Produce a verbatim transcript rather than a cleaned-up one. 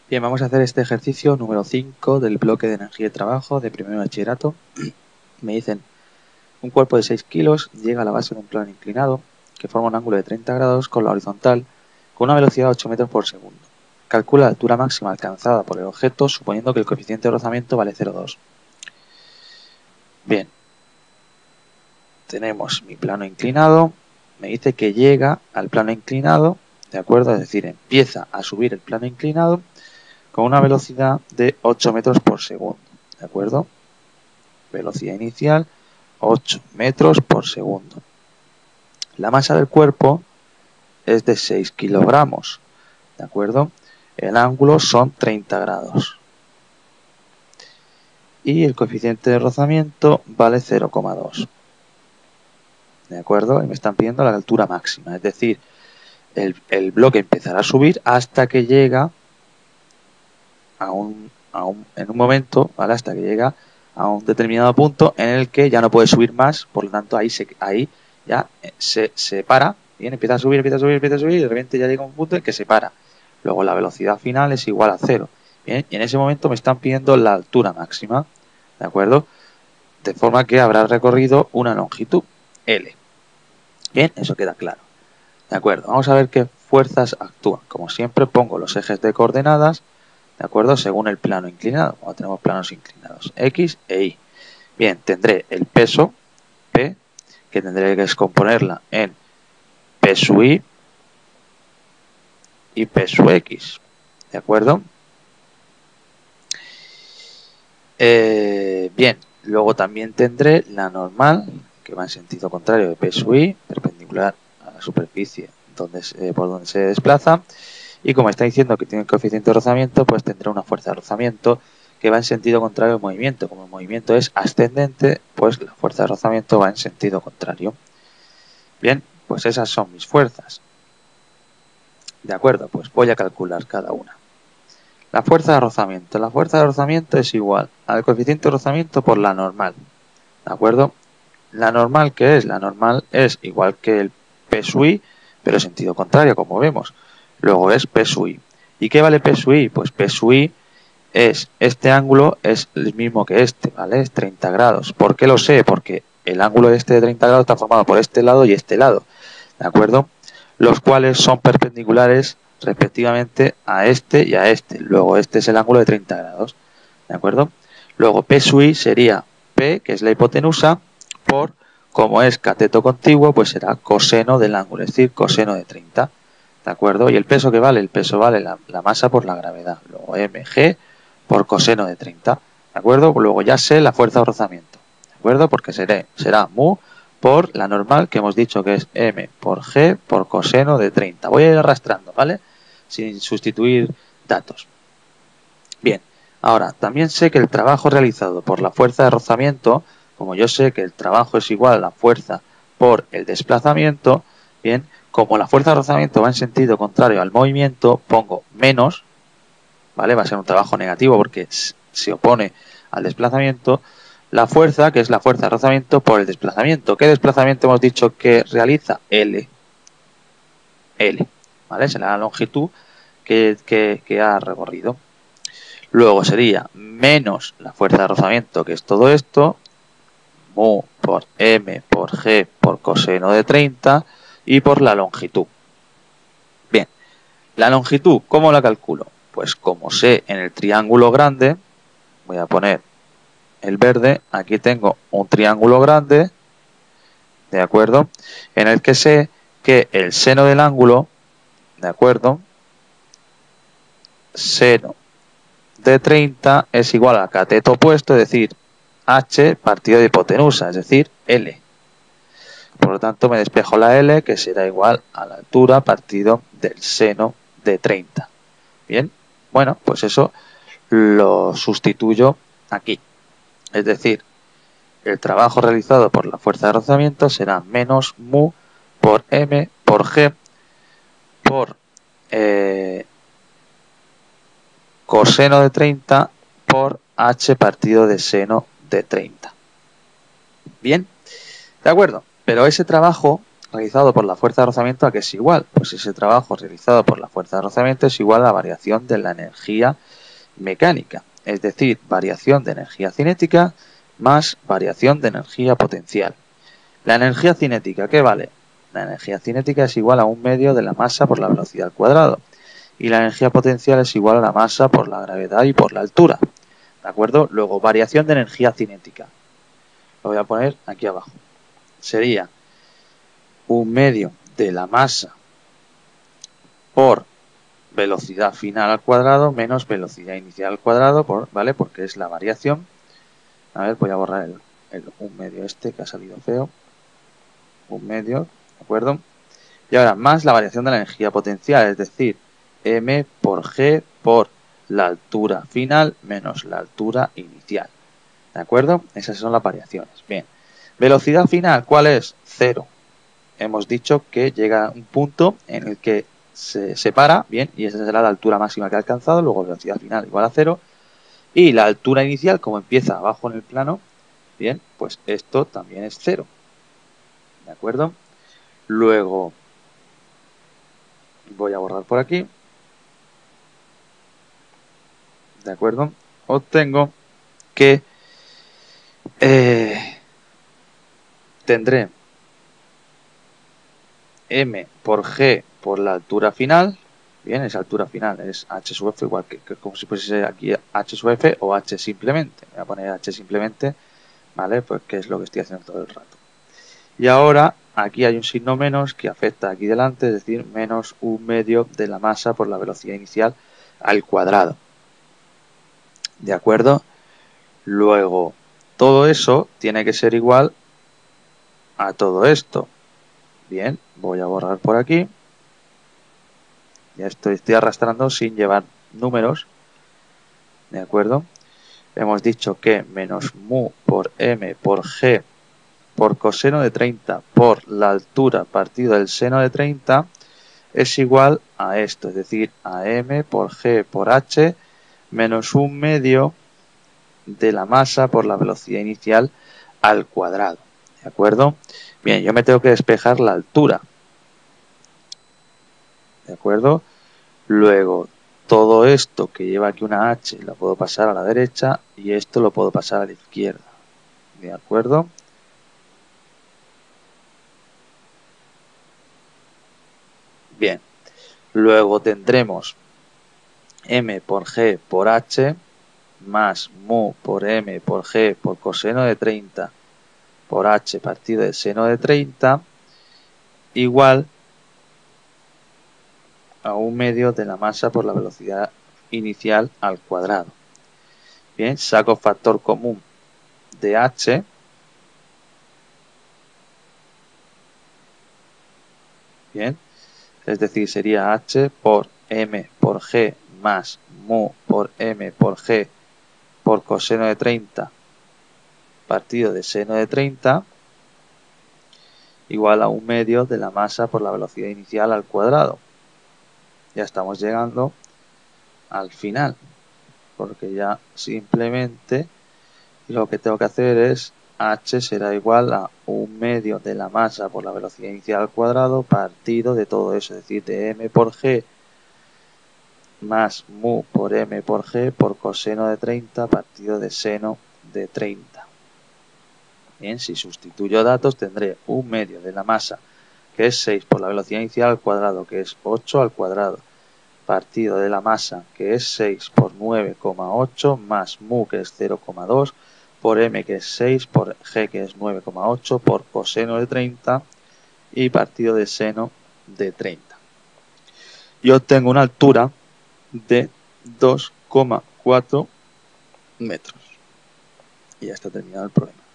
Bien, vamos a hacer este ejercicio número cinco del bloque de energía y trabajo de primer bachillerato. Me dicen, un cuerpo de seis kilos llega a la base de un plano inclinado que forma un ángulo de treinta grados con la horizontal con una velocidad de ocho metros por segundo. Calcula la altura máxima alcanzada por el objeto suponiendo que el coeficiente de rozamiento vale cero coma dos. Bien, tenemos mi plano inclinado, me dice que llega al plano inclinado, ¿de acuerdo? Es decir, empieza a subir el plano inclinado con una velocidad de ocho metros por segundo, ¿de acuerdo? Velocidad inicial, ocho metros por segundo. La masa del cuerpo es de seis kilogramos, ¿de acuerdo? El ángulo son treinta grados. Y el coeficiente de rozamiento vale cero coma dos. ¿De acuerdo? Y me están pidiendo la altura máxima, es decir, el, el bloque empezará a subir hasta que llega a un, a un, en un momento, ¿vale? Hasta que llega a un determinado punto en el que ya no puede subir más, por lo tanto ahí, se, ahí ya se, se para, bien, empieza a subir, empieza a subir, empieza a subir y de repente ya llega un punto en que se para. Luego la velocidad final es igual a cero. Bien, y en ese momento me están pidiendo la altura máxima, ¿de acuerdo? De forma que habrá recorrido una longitud, L. Bien, eso queda claro. De acuerdo, vamos a ver qué fuerzas actúan. Como siempre pongo los ejes de coordenadas, ¿de acuerdo? Según el plano inclinado, como tenemos planos inclinados, X e Y. Bien, tendré el peso, P, que tendré que descomponerla en P sub Y y P sub X, ¿de acuerdo? Eh, bien, luego también tendré la normal, que va en sentido contrario de P sub Y, perpendicular a la superficie donde se, por donde se desplaza. Y como está diciendo que tiene el coeficiente de rozamiento, pues tendrá una fuerza de rozamiento que va en sentido contrario al movimiento. Como el movimiento es ascendente, pues la fuerza de rozamiento va en sentido contrario. Bien, pues esas son mis fuerzas. De acuerdo, pues voy a calcular cada una. La fuerza de rozamiento. La fuerza de rozamiento es igual al coeficiente de rozamiento por la normal. ¿De acuerdo? La normal, ¿qué es? La normal es igual que el P sub Y, pero en sentido contrario, como vemos. Luego es P sub Y. ¿Y qué vale P sub Y? Pues P sub Y es, este ángulo es el mismo que este, ¿vale? Es treinta grados. ¿Por qué lo sé? Porque el ángulo este de treinta grados está formado por este lado y este lado, ¿de acuerdo? Los cuales son perpendiculares respectivamente a este y a este. Luego este es el ángulo de treinta grados, ¿de acuerdo? Luego P sub Y sería P, que es la hipotenusa, por, como es cateto contiguo, pues será coseno del ángulo, es decir, coseno de treinta, ¿de acuerdo? ¿Y el peso qué vale? El peso vale la, la masa por la gravedad, luego mg por coseno de treinta, ¿de acuerdo? Luego ya sé la fuerza de rozamiento, ¿de acuerdo? Porque seré, será mu por la normal que hemos dicho que es m por g por coseno de treinta. Voy a ir arrastrando, ¿vale? Sin sustituir datos. Bien, ahora también sé que el trabajo realizado por la fuerza de rozamiento, como yo sé que el trabajo es igual a la fuerza por el desplazamiento, bien, como la fuerza de rozamiento va en sentido contrario al movimiento, pongo menos, ¿vale? Va a ser un trabajo negativo porque se opone al desplazamiento, la fuerza, que es la fuerza de rozamiento por el desplazamiento. ¿Qué desplazamiento hemos dicho que realiza? L. L, ¿vale? Será la longitud que, que, que ha recorrido. Luego sería menos la fuerza de rozamiento, que es todo esto, mu por m por g por coseno de treinta y por la longitud. Bien, la longitud, ¿cómo la calculo? Pues como sé en el triángulo grande, voy a poner el verde, aquí tengo un triángulo grande, ¿de acuerdo? En el que sé que el seno del ángulo, ¿de acuerdo? Seno de treinta es igual al cateto opuesto, es decir, h partido de hipotenusa, es decir, L. Por lo tanto, me despejo la L, que será igual a la altura partido del seno de treinta. Bien, bueno, pues eso lo sustituyo aquí. Es decir, el trabajo realizado por la fuerza de rozamiento será menos mu por m por g por eh, coseno de treinta por h partido de seno de treinta. Bien, de acuerdo, pero ese trabajo realizado por la fuerza de rozamiento, ¿a qué es igual? Pues ese trabajo realizado por la fuerza de rozamiento es igual a la variación de la energía mecánica, es decir, variación de energía cinética más variación de energía potencial. La energía cinética, ¿qué vale? La energía cinética es igual a un medio de la masa por la velocidad al cuadrado, y la energía potencial es igual a la masa por la gravedad y por la altura. ¿De acuerdo? Luego, variación de energía cinética. Lo voy a poner aquí abajo. Sería un medio de la masa por velocidad final al cuadrado menos velocidad inicial al cuadrado, por, ¿vale? Porque es la variación. A ver, voy a borrar el, el un medio este que ha salido feo. Un medio, ¿de acuerdo? Y ahora, más la variación de la energía potencial, es decir, m por g por la altura final menos la altura inicial. ¿De acuerdo? Esas son las variaciones. Bien. Velocidad final, ¿cuál es? Cero. Hemos dicho que llega a un punto en el que se separa, bien, y esa será la altura máxima que ha alcanzado, luego velocidad final igual a cero, y la altura inicial, como empieza abajo en el plano, bien, pues esto también es cero. ¿De acuerdo? Luego, voy a borrar por aquí. ¿De acuerdo? Obtengo que eh, tendré m por g por la altura final. Bien, esa altura final es h sub f, igual que, que como si fuese aquí h sub f o h simplemente. Voy a poner h simplemente, ¿vale? Pues que es lo que estoy haciendo todo el rato. Y ahora aquí hay un signo menos que afecta aquí delante, es decir, menos un medio de la masa por la velocidad inicial al cuadrado. ¿De acuerdo? Luego, todo eso tiene que ser igual a todo esto. Bien, voy a borrar por aquí. Ya estoy, estoy arrastrando sin llevar números. ¿De acuerdo? Hemos dicho que menos mu por m por g por coseno de treinta por la altura partido del seno de treinta es igual a esto, es decir, a m por g por h menos un medio de la masa por la velocidad inicial al cuadrado. ¿De acuerdo? Bien, yo me tengo que despejar la altura. ¿De acuerdo? Luego, todo esto que lleva aquí una h lo puedo pasar a la derecha y esto lo puedo pasar a la izquierda. ¿De acuerdo? Bien. Luego tendremos m por g por h más mu por m por g por coseno de treinta por h partido del seno de treinta igual a un medio de la masa por la velocidad inicial al cuadrado. Bien, saco factor común de h. Bien, es decir, sería h por m por g más mu por m por g por coseno de treinta partido de seno de treinta igual a un medio de la masa por la velocidad inicial al cuadrado. Ya estamos llegando al final, porque ya simplemente lo que tengo que hacer es h será igual a un medio de la masa por la velocidad inicial al cuadrado partido de todo eso, es decir, de m por g más mu por m por g por coseno de treinta partido de seno de treinta. Bien, si sustituyo datos tendré un medio de la masa que es seis por la velocidad inicial al cuadrado, que es ocho al cuadrado, partido de la masa que es seis por nueve coma ocho más mu que es cero coma dos por m que es seis por g que es nueve coma ocho por coseno de treinta y partido de seno de treinta. Y obtengo una altura de dos coma cuatro metros. Y ya está terminado el problema.